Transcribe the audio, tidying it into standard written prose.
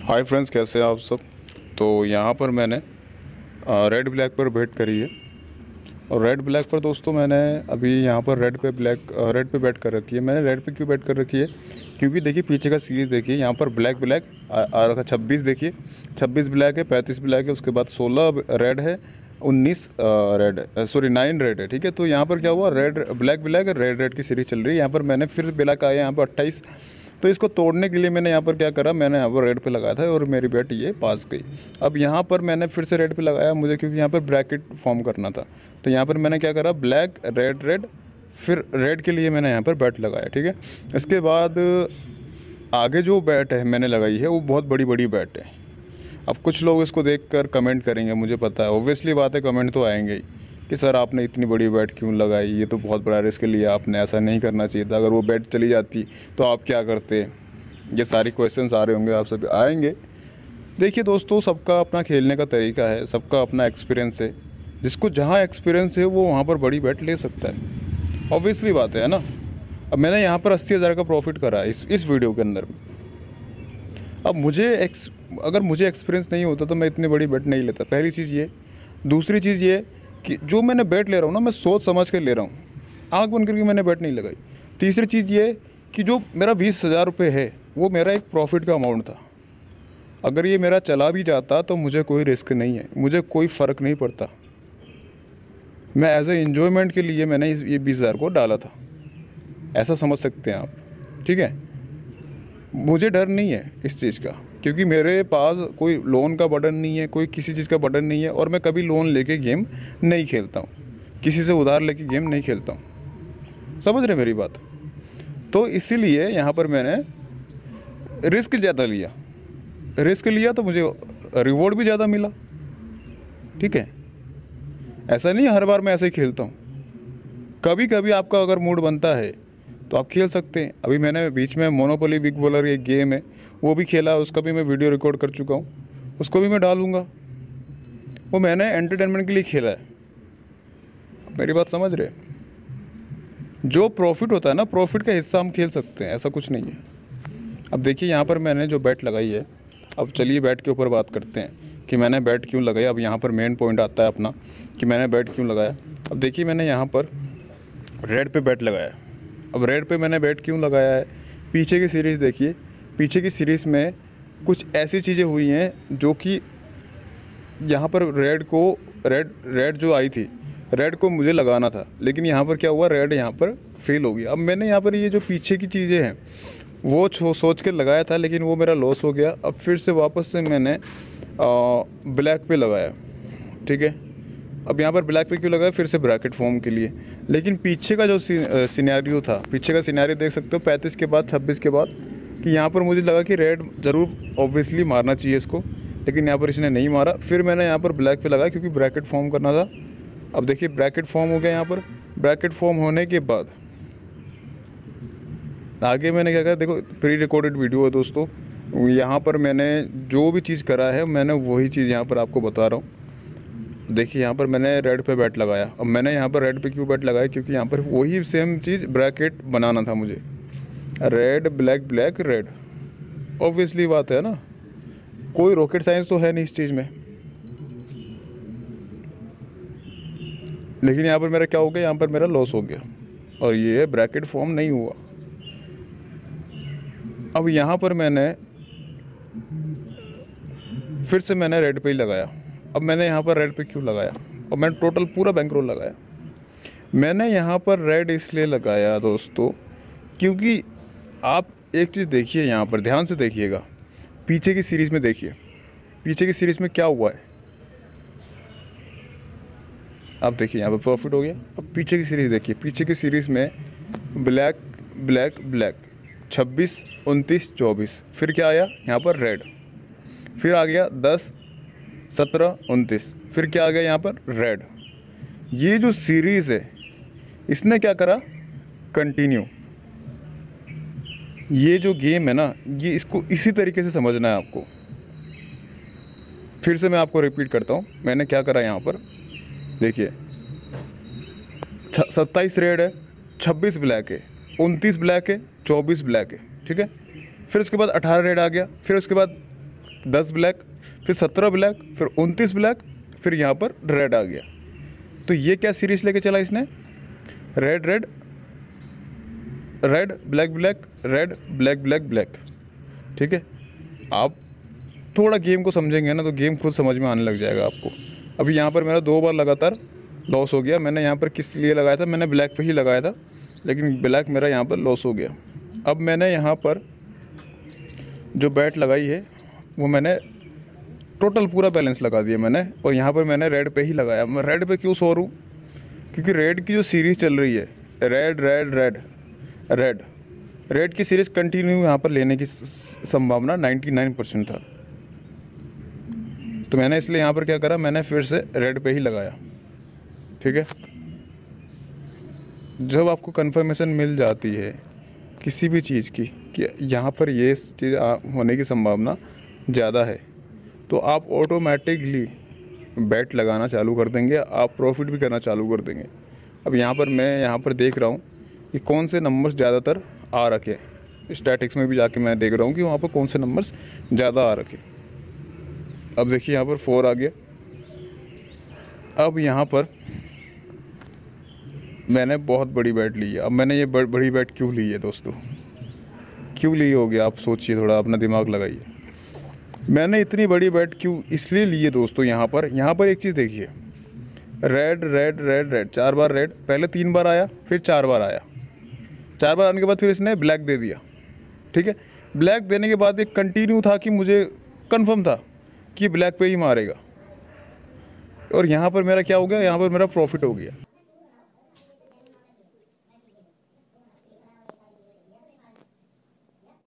Hi friends, कैसे हैं आप सब। तो यहाँ पर मैंने रेड ब्लैक पर बेट करी है। और रेड ब्लैक पर दोस्तों मैंने अभी यहाँ पर रेड पे बेट कर रखी है। मैंने रेड पे क्यों बेट कर रखी है, क्योंकि देखिए पीछे का सीरीज़ देखिए, यहाँ पर ब्लैक ब्लैक आ रखा 26, देखिए 26 ब्लैक है, 35 ब्लैक है, उसके बाद 16 रेड है, 19 रेड, सॉरी 9 रेड है। ठीक है, तो यहाँ पर क्या हुआ, red black black red red की सीरीज़ चल रही है। यहाँ पर मैंने फिर ब्लैक आया यहाँ पर 28। तो इसको तोड़ने के लिए मैंने यहाँ पर क्या करा, मैंने यहाँ पर रेड पे लगाया था और मेरी बेट ये पास गई। अब यहाँ पर मैंने फिर से रेड पे लगाया मुझे, क्योंकि यहाँ पर ब्रैकेट फॉर्म करना था। तो यहाँ पर मैंने क्या करा, ब्लैक रेड रेड, फिर रेड के लिए मैंने यहाँ पर बैट लगाया। ठीक है, इसके बाद आगे जो बैट है मैंने लगाई है वो बहुत बड़ी बड़ी बैट है। अब कुछ लोग इसको देखकर कमेंट करेंगे, मुझे पता है, ऑब्वियसली बात है, कमेंट तो आएंगे ही कि सर आपने इतनी बड़ी बैट क्यों लगाई, ये तो बहुत बड़ा रिस्क लिया आपने, ऐसा नहीं करना चाहिए था, अगर वो बैट चली जाती तो आप क्या करते। ये सारी क्वेश्चंस आ रहे होंगे, आप सब आएंगे। देखिए दोस्तों, सबका अपना खेलने का तरीका है, सबका अपना एक्सपीरियंस है। जिसको जहाँ एक्सपीरियंस है वो वहाँ पर बड़ी बैट ले सकता है, ऑब्वियसली बात है ना। अब मैंने यहाँ पर 80,000 का प्रॉफिट करा इस वीडियो के अंदर। अब अगर मुझे एक्सपीरियंस नहीं होता तो मैं इतनी बड़ी बेट नहीं लेता, पहली चीज़ ये। दूसरी चीज़ ये कि जो मैंने बेट ले रहा हूँ ना, मैं सोच समझ कर ले रहा हूँ, आँख बंद करके मैंने बेट नहीं लगाई। तीसरी चीज़ ये कि जो मेरा 20,000 रुपये है वो मेरा एक प्रॉफिट का अमाउंट था। अगर ये मेरा चला भी जाता तो मुझे कोई रिस्क नहीं है, मुझे कोई फ़र्क नहीं पड़ता। मैं एज ए इन्जॉयमेंट के लिए मैंने ये 20,000 को डाला था, ऐसा समझ सकते हैं आप। ठीक है, मुझे डर नहीं है इस चीज़ का, क्योंकि मेरे पास कोई लोन का बर्डन नहीं है, कोई किसी चीज़ का बर्डन नहीं है, और मैं कभी लोन लेके गेम नहीं खेलता हूँ, किसी से उधार लेके गेम नहीं खेलता हूँ। समझ रहे मेरी बात। तो इसीलिए यहाँ पर मैंने रिस्क ज़्यादा लिया, रिस्क लिया तो मुझे रिवॉर्ड भी ज़्यादा मिला। ठीक है, ऐसा नहीं हर बार मैं ऐसे ही खेलता हूँ, कभी कभी आपका अगर मूड बनता है तो आप खेल सकते हैं। अभी मैंने बीच में मोनोपोली बिग बॉलर एक गेम है वो भी खेला, उसका भी मैं वीडियो रिकॉर्ड कर चुका हूँ, उसको भी मैं डालूँगा। वो मैंने एंटरटेनमेंट के लिए खेला है, मेरी बात समझ रहे। जो प्रॉफिट होता है ना, प्रॉफिट का हिस्सा हम खेल सकते हैं, ऐसा कुछ नहीं है। अब देखिए यहाँ पर मैंने जो बैट लगाई है, अब चलिए बैट के ऊपर बात करते हैं कि मैंने बैट क्यों लगाई। अब यहाँ पर मेन पॉइंट आता है अपना कि मैंने बैट क्यों लगाया। अब देखिए मैंने यहाँ पर रेड पे बैट लगाया। अब रेड पे मैंने बैट क्यों लगाया है, पीछे की सीरीज़ देखिए, पीछे की सीरीज़ में कुछ ऐसी चीज़ें हुई हैं जो कि यहाँ पर रेड जो आई थी, रेड को मुझे लगाना था, लेकिन यहाँ पर क्या हुआ, रेड यहाँ पर फेल हो गया। अब मैंने यहाँ पर ये जो पीछे की चीज़ें हैं वो सोच के लगाया था, लेकिन वो मेरा लॉस हो गया। अब फिर से वापस से मैंने ब्लैक पे लगाया। ठीक है, अब यहाँ पर ब्लैक पे क्यों लगाया, फिर से ब्रैकेट फॉर्म के लिए। लेकिन पीछे का जो सिनेरियो था, पीछे का सिनेरियो देख सकते हो 35 के बाद 26 के बाद, कि यहाँ पर मुझे लगा कि रेड ज़रूर ऑब्वियसली मारना चाहिए इसको, लेकिन यहाँ पर इसने नहीं मारा। फिर मैंने यहाँ पर ब्लैक पे लगाया क्योंकि ब्रैकेट फॉर्म करना था। अब देखिए ब्रैकेट फॉर्म हो गया। यहाँ पर ब्रैकेट फॉर्म होने के बाद आगे मैंने क्या करा, देखो प्री रिकॉर्डेड वीडियो है दोस्तों, यहाँ पर मैंने जो भी चीज़ करा है मैंने वही चीज़ यहाँ पर आपको बता रहा हूँ। देखिए यहाँ पर मैंने रेड पे बैट लगाया। अब मैंने यहाँ पर रेड पे क्यों बैट लगाया, क्योंकि यहाँ पर वही सेम चीज़ ब्रैकेट बनाना था मुझे, red black black red. Obviously बात है ना, कोई रॉकेट साइंस तो है नहीं इस चीज़ में। लेकिन यहाँ पर मेरा क्या हो गया, यहाँ पर मेरा लॉस हो गया और ये ब्रैकेट फॉर्म नहीं हुआ। अब यहाँ पर मैंने फिर से मैंने रेड पे ही लगाया। अब मैंने यहाँ पर रेड पे क्यों लगाया, और मैंने टोटल पूरा बैंक रोल लगाया। मैंने यहाँ पर रेड इसलिए लगाया दोस्तों, क्योंकि आप एक चीज़ देखिए, यहाँ पर ध्यान से देखिएगा, पीछे की सीरीज़ में देखिए, पीछे की सीरीज़ में क्या हुआ है। आप देखिए यहाँ पर प्रॉफिट हो गया। अब पीछे की सीरीज़ देखिए, पीछे की सीरीज़ में ब्लैक ब्लैक ब्लैक 26 29 24, फिर क्या आया यहाँ पर रेड, फिर आ गया 10 17 29, फिर क्या आ गया यहाँ पर रेड। ये जो सीरीज़ है इसने क्या करा, कंटिन्यू। ये जो गेम है ना, ये इसको इसी तरीके से समझना है आपको। फिर से मैं आपको रिपीट करता हूँ, मैंने क्या करा यहाँ पर देखिए, 27 रेड है, 26 ब्लैक है, 29 ब्लैक है, 24 ब्लैक है। ठीक है, फिर उसके बाद 18 रेड आ गया, फिर उसके बाद 10 ब्लैक, फिर 17 ब्लैक, फिर 29 ब्लैक, फिर यहाँ पर रेड आ गया। तो ये क्या सीरीज लेके चला इसने, red red red black black red black black black. ठीक है, आप थोड़ा गेम को समझेंगे ना तो गेम खुद समझ में आने लग जाएगा आपको। अभी यहाँ पर मेरा 2 बार लगातार लॉस हो गया। मैंने यहाँ पर किस लिए लगाया था, मैंने ब्लैक पे ही लगाया था, लेकिन ब्लैक मेरा यहाँ पर लॉस हो गया। अब मैंने यहाँ पर जो बैट लगाई है वो मैंने टोटल पूरा बैलेंस लगा दिया मैंने, और यहाँ पर मैंने रेड पे ही लगाया। मैं रेड पे क्यों सो रहा हूँ, क्योंकि रेड की जो सीरीज़ चल रही है, red red red red red की सीरीज़ कंटिन्यू यहाँ पर लेने की संभावना 99% था। तो मैंने इसलिए यहाँ पर क्या करा, मैंने फिर से रेड पे ही लगाया। ठीक है, जब आपको कंफर्मेशन मिल जाती है किसी भी चीज़ की कि यहाँ पर ये चीज़ होने की संभावना ज़्यादा है, तो आप ऑटोमेटिकली बैट लगाना चालू कर देंगे, आप प्रॉफिट भी करना चालू कर देंगे। अब यहाँ पर मैं यहाँ पर देख रहा हूँ कि कौन से नंबर्स ज़्यादातर आ रखे, स्टैटिक्स में भी जाके मैं देख रहा हूँ कि वहाँ पर कौन से नंबर्स ज़्यादा आ रखे। अब देखिए यहाँ पर 4 आ गया। अब यहाँ पर मैंने बहुत बड़ी बैट ली है। अब मैंने ये बड़ी बैट क्यों ली है दोस्तों, क्यों ली होगी आप सोचिए, थोड़ा अपना दिमाग लगाइए। मैंने इतनी बड़ी बैट क्यों इसलिए ली है दोस्तों, यहाँ पर एक चीज़ देखिए, रेड रेड रेड रेड 4 बार रेड, पहले 3 बार आया, फिर 4 बार आया। 4 बार आने के बाद फिर इसने ब्लैक दे दिया। ठीक है, ब्लैक देने के बाद एक कंटिन्यू था कि मुझे कंफर्म था कि ब्लैक पे ही मारेगा, और यहाँ पर मेरा क्या हो गया, यहाँ पर मेरा प्रॉफिट हो गया।